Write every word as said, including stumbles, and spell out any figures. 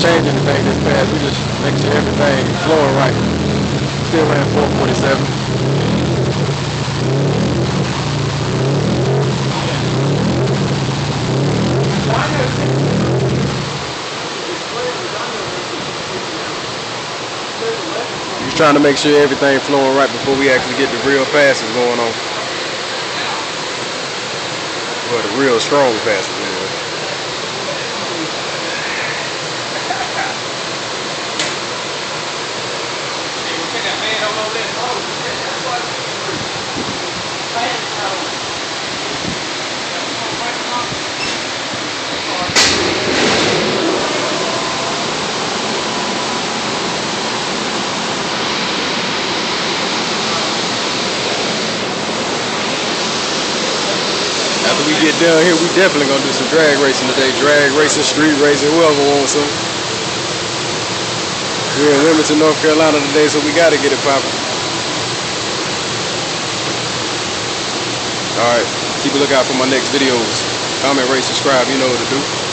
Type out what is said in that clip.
change anything this fast. We just make sure everything flowing right. Still ran four forty-seven. Just trying to make sure everything flowing right before we actually get the real passes going on. Well, the real strong passes anyway. After we get down here, we definitely gonna do some drag racing today. Drag racing, street racing, whoever wants some. We're in Wilmington, North Carolina today, so we gotta get it popping. Alright, keep a lookout for my next videos. Comment, rate, subscribe, you know what to do.